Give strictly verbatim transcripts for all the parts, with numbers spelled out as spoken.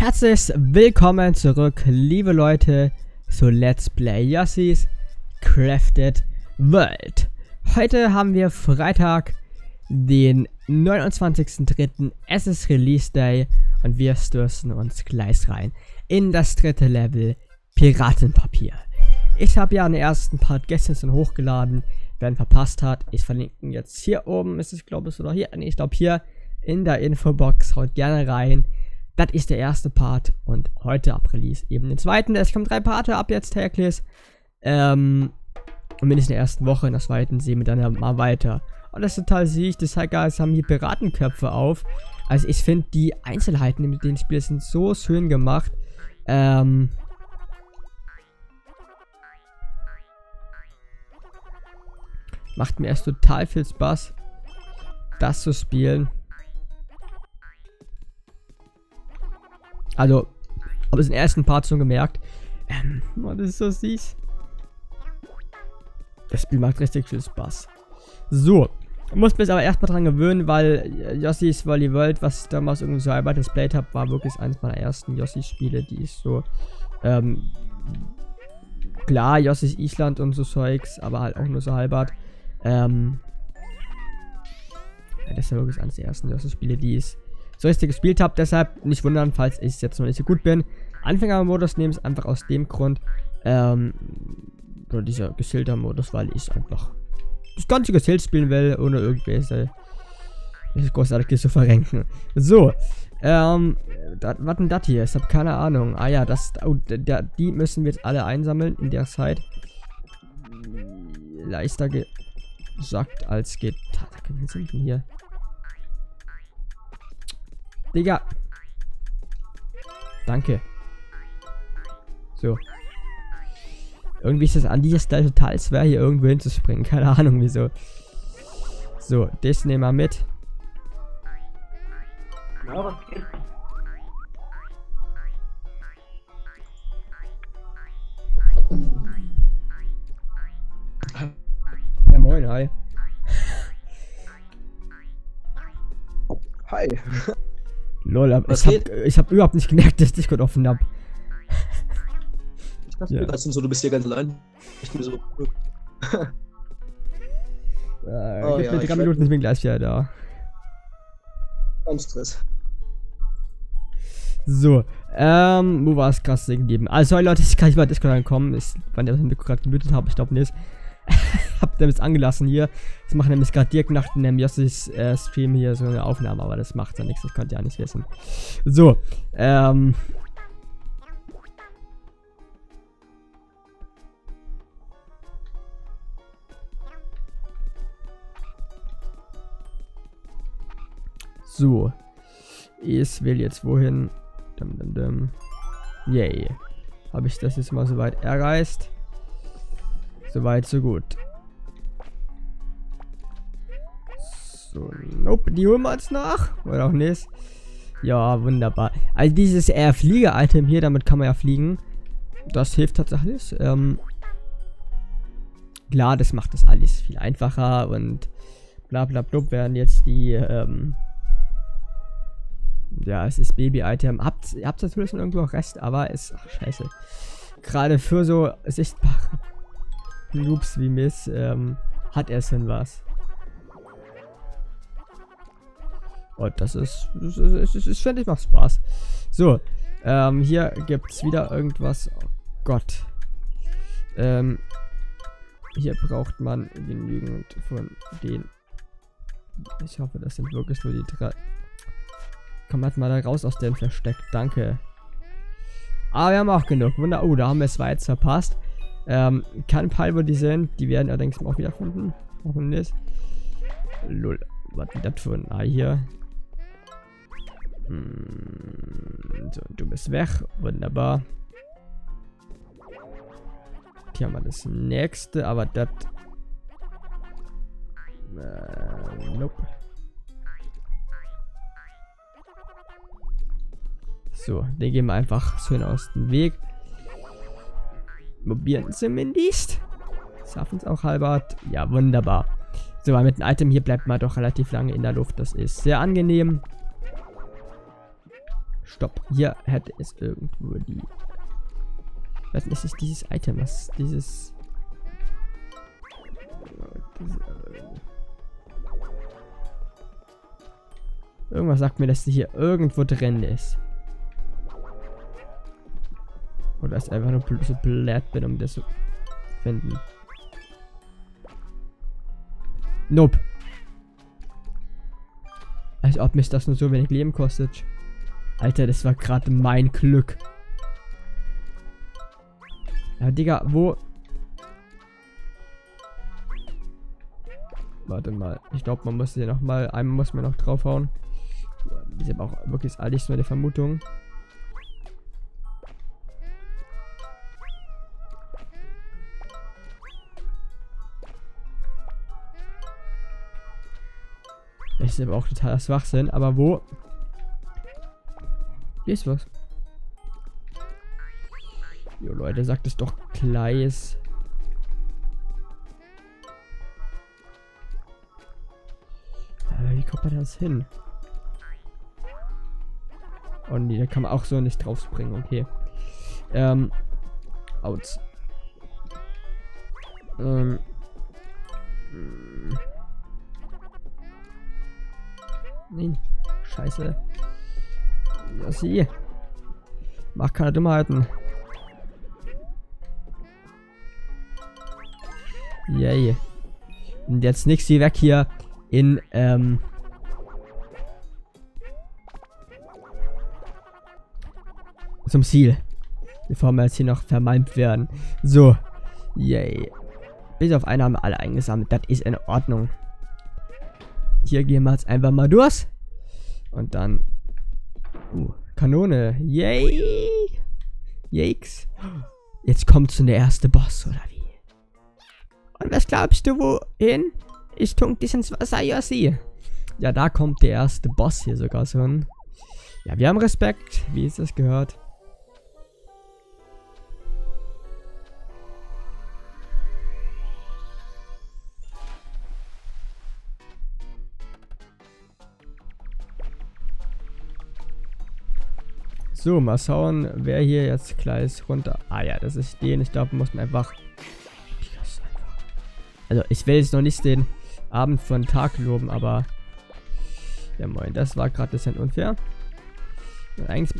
Herzlich willkommen zurück, liebe Leute, zu Let's Play Yossi's Crafted World. Heute haben wir Freitag, den neunundzwanzigsten dritten Es ist Release Day und wir stürzen uns gleich rein in das dritte Level Piratenpapier. Ich habe ja den ersten Part gestern schon hochgeladen. Wer ihn verpasst hat, ich verlinke ihn jetzt hier oben. Ist es, glaube ich, oder hier? Nee, ich glaube hier in der Infobox. Haut gerne rein. Das ist der erste Part und heute ab Release eben den zweiten. Es kommen drei Parte ab jetzt täglich. Ähm, und mindestens in der ersten Woche, in der zweiten sehen wir dann ja mal weiter. Und das ist total süß. Die Cycles haben hier Piratenköpfe auf. Also ich finde die Einzelheiten mit den Spielen sind so schön gemacht. Ähm... Macht mir erst total viel Spaß, das zu spielen. Also, habe ich den ersten Part schon gemerkt. Ähm, oh, das ist so süß. Das Spiel macht richtig viel Spaß. So, muss mich aber erstmal dran gewöhnen, weil Yossi's Woolly World, was ich damals irgendwie so halb gesplayt habe, war wirklich eines meiner ersten Yossi-Spiele, die ich so, ähm, klar, Yossi's Island und so Zeugs, aber halt auch nur so halbart. Ähm, ja, das ist ja wirklich eines der ersten Yoshi-Spiele, die ich so richtig gespielt habe. Deshalb nicht wundern, falls ich jetzt noch nicht so gut bin. Anfängermodus nehme ich einfach aus dem Grund, ähm, oder dieser Geschilder-Modus, weil ich einfach das ganze Geschild spielen will, ohne irgendwelche großartig zu verrenken. So, ähm, dat, was denn das hier? Ich habe keine Ahnung. Ah ja, das, oh, der, die müssen wir jetzt alle einsammeln in der Zeit. Leichter ge sagt als geht. Was sind denn hier? Digga. Danke. So. Irgendwie ist das an dieser Stelle total schwer, hier irgendwo hinzuspringen. Keine Ahnung wieso. So, das nehmen wir mit. Ja, was geht? Ja, moin, hi. Hi. Lol, aber Was ich hab, geht? ich hab überhaupt nicht gemerkt, dass ich Discord offen hab. Ich dachte, Ja. du so, du bist hier ganz allein. Ich bin so. Äh, Oh gib ja, mir ich drei werd- Minuten, ich bin gleich wieder da. Kein Stress. So, ähm, wo war es krass gegeben? Also, sorry Leute, ich kann nicht mal Discord reinkommen. Ich, wann ich das Mikro gerade gemütet habe, ich glaube nicht. Hab damit angelassen hier. Das machen nämlich gerade direkt nach dem Yossi's äh, Stream hier so eine Aufnahme, aber das macht ja nichts, das könnt ihr ja nicht wissen. So, ähm. So. Ich will jetzt wohin? Dum, dum, dum. Yay. Habe ich das jetzt mal soweit erreicht? Soweit, so gut. So, nope, die holen wir uns nach. Oder auch nicht. Ja, wunderbar. Also dieses äh, Flieger-Item hier, damit kann man ja fliegen. Das hilft tatsächlich. Ähm, klar, das macht das alles viel einfacher und bla bla bla, werden jetzt die, ähm, ja, es ist Baby-Item. Habt ihr habt natürlich schon irgendwo auch Rest, aber ist, ach, scheiße. Gerade für so sichtbare Noobs wie Miss, ähm, hat er schon was. Und das ist, das ist, das ist, das finde ich, macht Spaß. So, ähm, hier gibt's wieder irgendwas. Oh Gott. Ähm, hier braucht man genügend von den. Ich hoffe, das sind wirklich nur die drei. Komm halt mal da raus aus dem Versteck. Danke. Aber wir haben auch genug. Wunder. Oh, da haben wir zwei jetzt verpasst. Ähm, kein Pal, wo die sind. Die werden allerdings auch wiederfinden. Hoffentlich. Lol. Was ist das für ein Ei hier? Hm, so, du bist weg. Wunderbar. Hier haben wir das nächste, aber das. Äh, nope. So, den gehen wir einfach schön aus dem Weg. Probieren zumindest. Schaffen es auch halbert. Ja, wunderbar. So, weil mit dem Item hier bleibt man doch relativ lange in der Luft. Das ist sehr angenehm. Stopp. Hier hätte es irgendwo die... Was ist es, dieses Item? Was ist dieses... Irgendwas sagt mir, dass sie hier irgendwo drin ist. Oder ist einfach nur so blöd bin, um das zu finden. Nope. Als ob mich das nur so wenig Leben kostet. Alter, das war gerade mein Glück. Ja, Digga, wo... Warte mal. Ich glaube, man muss hier noch mal... Einmal muss man noch draufhauen. Das ist aber auch wirklich alles nur eine Vermutung. Das ist aber auch totaler Schwachsinn. Aber wo... Hier ist was. Jo Leute, sagt es doch gleich. Aber wie kommt man das hin? Oh nee, da kann man auch so nicht drauf springen, okay. Ähm. Outs. Ähm. Nein. Scheiße. Ja, sie. Mach keine Dummheiten. Yay. Und jetzt nix wie weg hier in, ähm. zum Ziel. Bevor wir jetzt hier noch vermalmt werden. So. Yay. Bis auf eine haben wir alle eingesammelt. Das ist in Ordnung. Hier gehen wir jetzt einfach mal durch. Und dann. Uh, Kanone. Yay. Yikes. Jetzt kommt schon der erste Boss, oder wie? Und was glaubst du, wohin? Ich tunk dich ins Wasser, ja sie. Ja, da kommt der erste Boss hier sogar schon. Ja, wir haben Respekt, wie es das gehört. So, mal schauen, wer hier jetzt gleich runter... Ah ja, das ist den. Ich glaube, muss man einfach... Also, ich will jetzt noch nicht den Abend von Tag loben, aber... Ja moin, das war gerade ein bisschen unfair. Und eigentlich...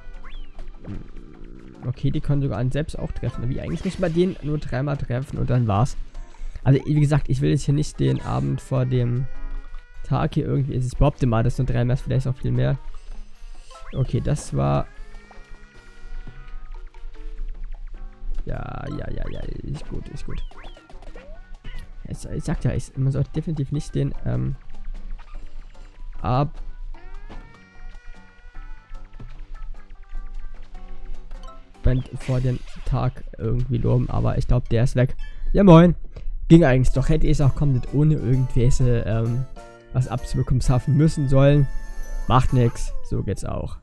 Okay, die können sogar einen selbst auch treffen. Wie eigentlich muss man den nur dreimal treffen und dann war's. Also, wie gesagt, ich will jetzt hier nicht den Abend vor dem Tag hier irgendwie... Ich behaupte mal, das sind dreimal, vielleicht auch viel mehr. Okay, das war... Ja, ja, ja, ja, ist gut, ist gut. Ich, ich sag ja, ich, man sollte definitiv nicht den, ähm... Ab... vor dem Tag irgendwie loben, aber ich glaube, der ist weg. Ja, moin. Ging eigentlich doch. Hätte ich es auch komplett ohne irgendwelche, ähm, was abzubekommen schaffen müssen sollen. Macht nix. So geht's auch.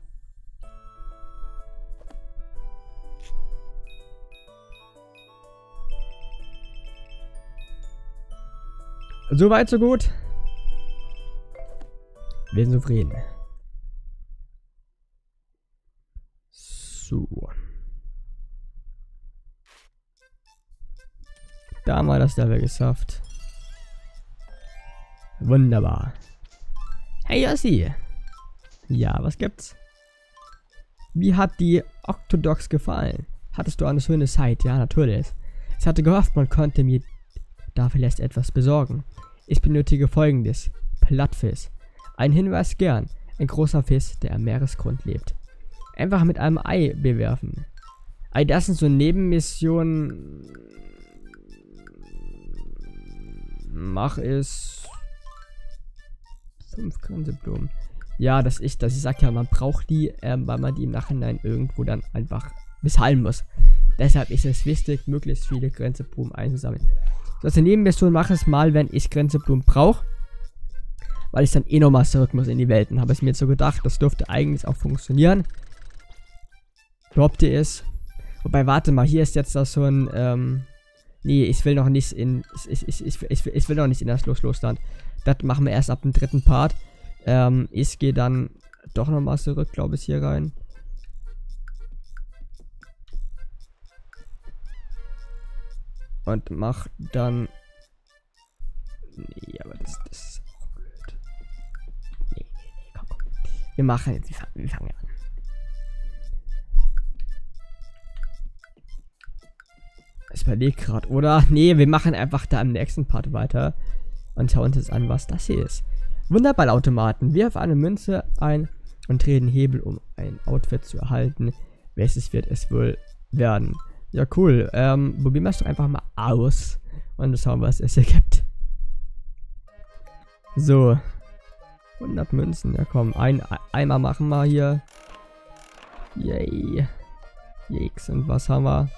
Soweit, so gut. Wir sind zufrieden. So. Da haben wir das Level geschafft. Wunderbar. Hey Yossi. Ja, was gibt's? Wie hat die Octodox gefallen? Hattest du eine schöne Zeit? Ja, natürlich. Ich hatte gehofft, man konnte mir da vielleicht etwas besorgen. Ich benötige folgendes. Plattfisch. Ein Hinweis gern. Ein großer Fisch, der am Meeresgrund lebt. Einfach mit einem Ei bewerfen. Ei, das sind so Nebenmissionen. Mach es. Fünf Grenzeblumen. Ja, das ist das. Ich sag ja, man braucht die, ähm, weil man die im Nachhinein irgendwo dann einfach misshalten muss. Deshalb ist es wichtig, möglichst viele Grenzeblumen einzusammeln. So, als Nebenmission mache ich es mal, wenn ich Grenzeblumen brauche. Weil ich dann eh nochmal zurück muss in die Welten. Habe ich mir jetzt so gedacht, das dürfte eigentlich auch funktionieren. Behaupte es. Wobei, warte mal, hier ist jetzt das so ein, ähm... Nee, ich will noch nicht in... Ich, ich, ich, ich, ich will noch nicht in das Los-Losland. Das machen wir erst ab dem dritten Part. Ähm, ich gehe dann doch nochmal zurück, glaube ich, hier rein. Und mach dann... Nee, aber das, das ist auch blöd. Nee, nee, nee, komm, komm. Wir machen jetzt, wir fangen, wir fangen an. Ich überlege gerade, oder? Nee, wir machen einfach da im nächsten Part weiter. Und schauen uns jetzt an, was das hier ist. Wunderballautomaten. Wirf eine Münze ein und dreh den Hebel, um ein Outfit zu erhalten. Welches wird es wohl werden? Ja, cool. Ähm, probieren wir es doch einfach mal aus. Und schauen, was es ergibt. So. hundert Münzen. Ja, komm. Ein, einmal machen wir hier. Yay. Jex. Und was haben wir?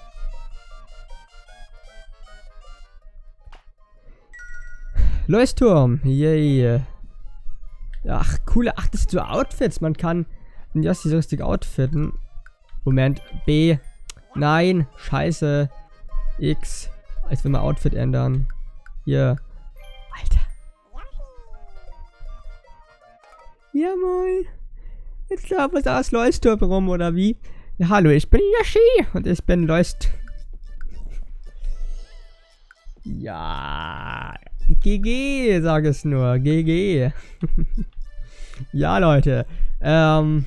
Leuchtturm. Yay. Ach, coole. Ach, das sind so Outfits. Man kann ein Yossi so richtig outfitten. Moment. B. Nein. Scheiße. X. Jetzt will man Outfit ändern. Hier. Alter. Ja, moin. Jetzt laufen wir aus Leuchtturm rum, oder wie? Ja, hallo, ich bin Yoshi. Und ich bin Leucht... Ja. G G, sag es nur. G G. Ja, Leute. Ähm.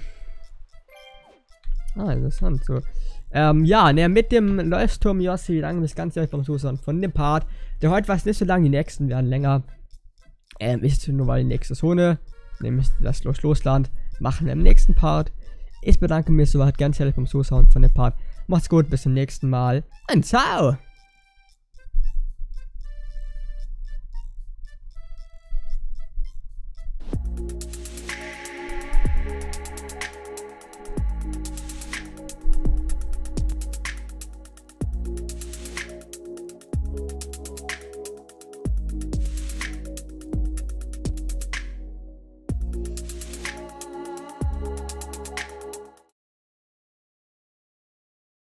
Ah, interessant. So. Ähm, ja, ne, mit dem Leuchtturm Yossi lang das ganze Jahr vom Susan von dem Part. Der heute war es nicht so lang, die nächsten werden länger. Ähm, ist nur weil die nächste Zone, nämlich das Los-Losland, machen wir im nächsten Part. Ich bedanke mich soweit ganz herzlich vom Zuschauern von dem Part. Macht's gut, bis zum nächsten Mal und ciao!